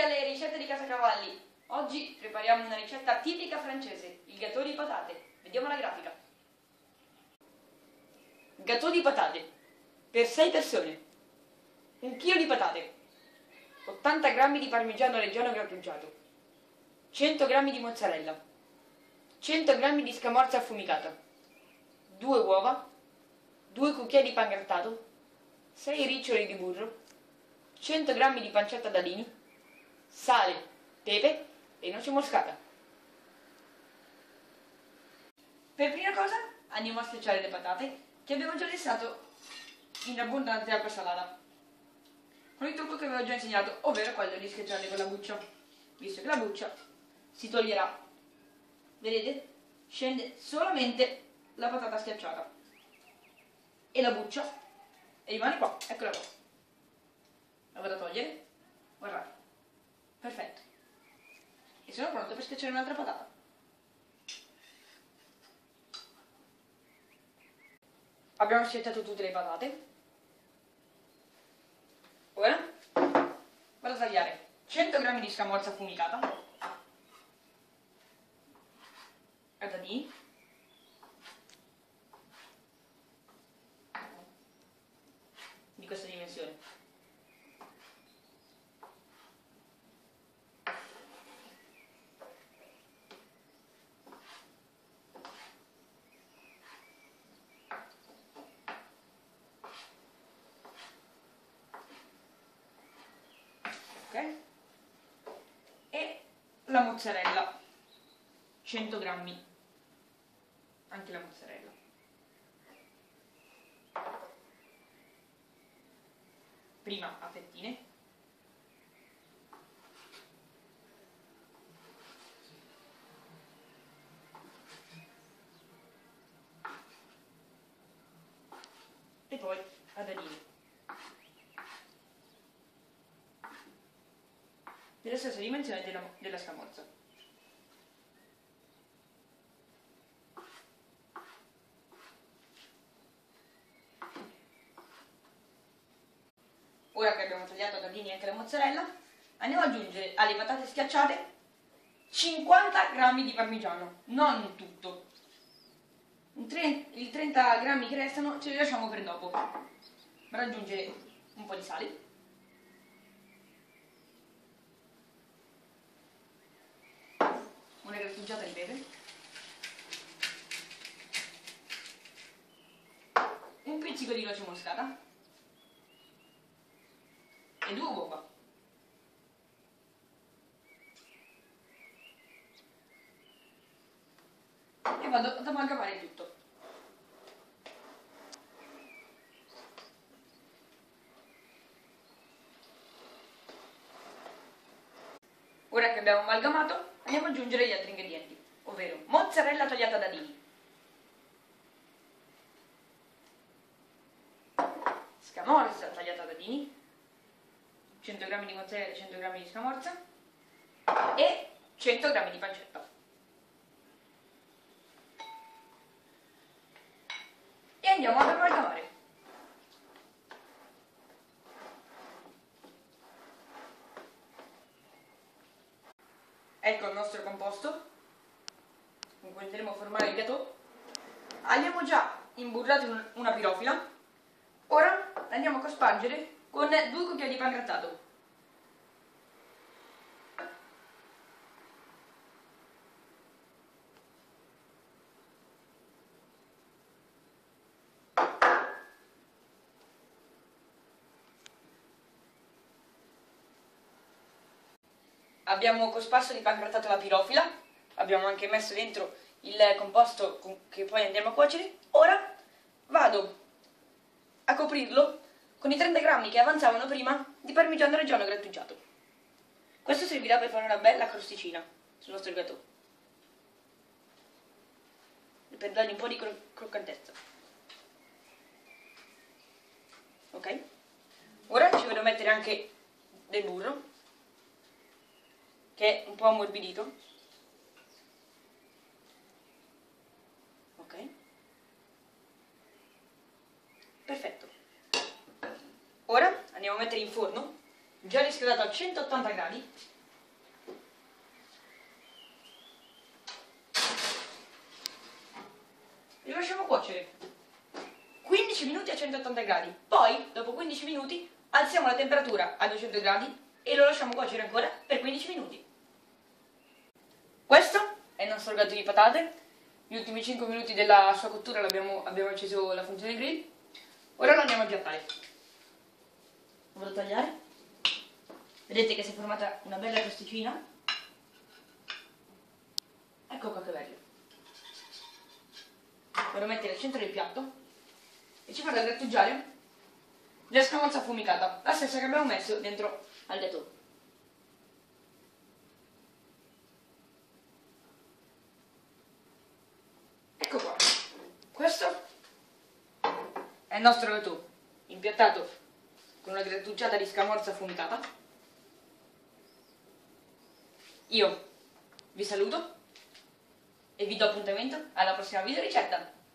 alle ricette di Casa Cavalli. Oggi prepariamo una ricetta tipica francese, il gâteau di patate. Vediamo la grafica. Gâteau di patate per 6 persone. 1 chilo di patate, 80 g di parmigiano reggiano grattugiato, 100 g di mozzarella, 100 g di scamorza affumicata, 2 uova, 2 cucchiai di pan grattato, 6 riccioli di burro, 100 g di pancetta d'alini, sale, pepe e noce moscata. Per prima cosa andiamo a schiacciare le patate che abbiamo già lessato in abbondante acqua salata, con il trucco che avevo già insegnato, ovvero quello di schiacciarle con la buccia, visto che la buccia si toglierà. Vedete? Scende solamente la patata schiacciata e la buccia e rimane qua, eccola qua. La vado a togliere, guardate, perfetto. E sono pronto per schiacciare un'altra patata. Abbiamo schiacciato tutte le patate. Ora vado a tagliare 100 g di scamorza affumicata a dadini, di questa dimensione. Ok? E la mozzarella, 100 g, anche la mozzarella. Prima a fettine, e poi a dadini, della stessa dimensione della scamorza. Ora che abbiamo tagliato a dadini anche la mozzarella, andiamo ad aggiungere alle patate schiacciate 50 g di parmigiano, non tutto. I 30 g che restano ce li lasciamo per dopo. Per aggiungere un po' di sale, una grattugiata di pepe, un pizzico di noce moscata e 2 uova. E vado ad amalgamare tutto. Ora che abbiamo amalgamato, andiamo ad aggiungere gli altri ingredienti, ovvero mozzarella tagliata a dadini, scamorza tagliata a dadini, 100 g di mozzarella e 100 g di scamorza e 100 g di pancetta. E andiamo ad amalgamare. Ecco il nostro composto con cui andremo a formare il gâteau. Abbiamo già imburrato una pirofila. Ora andiamo a cospargere con 2 cucchiai di pan grattato. Abbiamo cosparso di pan grattato la pirofila, abbiamo anche messo dentro il composto che poi andiamo a cuocere. Ora vado a coprirlo con i 30 g che avanzavano prima di parmigiano reggiano grattugiato. Questo servirà per fare una bella crosticina sul nostro gâteau e per dargli un po' di croccantezza. Ok? Ora ci vado a mettere anche del burro, che è un po' ammorbidito. Ok? Perfetto. Ora andiamo a mettere in forno, già riscaldato a 180 gradi, e lo lasciamo cuocere 15 minuti a 180 gradi. Poi, dopo 15 minuti, alziamo la temperatura a 200 gradi e lo lasciamo cuocere ancora per 15 minuti. Questo è il nostro gatto di patate. Gli ultimi 5 minuti della sua cottura abbiamo acceso la funzione grill. Ora lo andiamo a piattare. Lo vado a tagliare. Vedete che si è formata una bella crosticina. Ecco qua che bello. Lo mettere al centro del piatto e ci farà grattugiare della scamorza affumicata, la stessa che abbiamo messo dentro al gâteau. Ecco qua. Questo è il nostro gâteau, impiattato con una grattugiata di scamorza affumicata. Io vi saluto e vi do appuntamento alla prossima video ricetta.